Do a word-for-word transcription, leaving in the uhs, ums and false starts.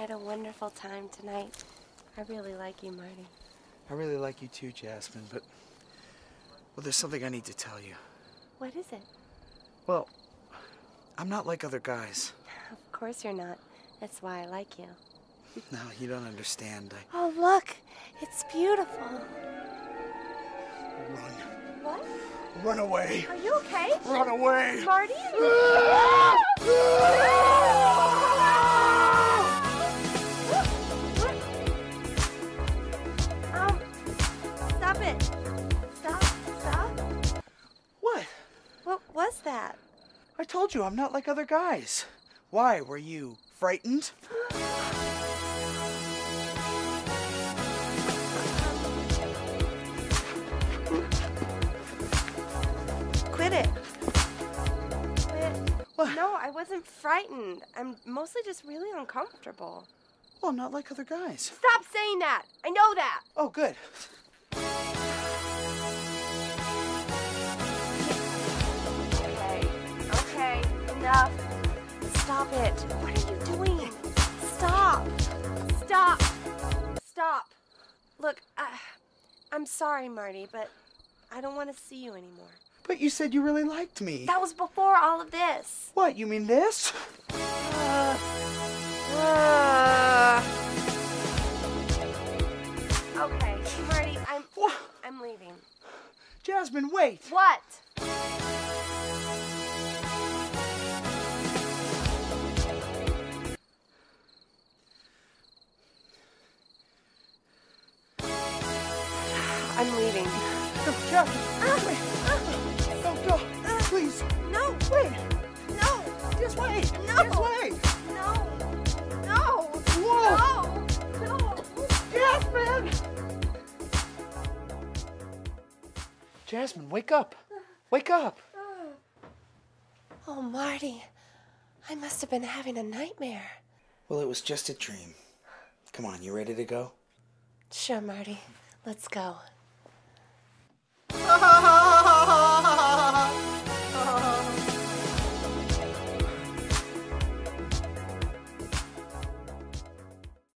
had a wonderful time tonight. I really like you, Marty. I really like you too, Jasmine, but... Well, there's something I need to tell you. What is it? Well, I'm not like other guys. Of course you're not. That's why I like you. No, you don't understand. I... Oh, look! It's beautiful. Run. What? Run away. Are you okay? Run away. Marty? um, stop it. Stop, stop. What? What was that? I told you, I'm not like other guys. Why? Were you frightened? Quit it. Quit. What? No, I wasn't frightened. I'm mostly just really uncomfortable. Well, I'm not like other guys. Stop saying that. I know that. Oh, good. Okay. Okay. Enough. Stop it. What are you doing? Stop. Stop. Stop. Look, I, I'm sorry, Marty, but I don't want to see you anymore. But you said you really liked me. That was before all of this. What, you mean this? Uh, uh. Okay, Marty, I'm What? I'm leaving. Jasmine, wait. What? I'm leaving. No, Jasmine, Ah, wait. ah, No, no, please. no, Wait. no, Just wait. no, Just wait. no, no, Whoa. no, no. Jasmine! Jasmine, wake up. Wake up. Oh, Marty, I must have been having a nightmare. Well, it was just a dream. Come on, you ready to go? Sure, Marty, let's go.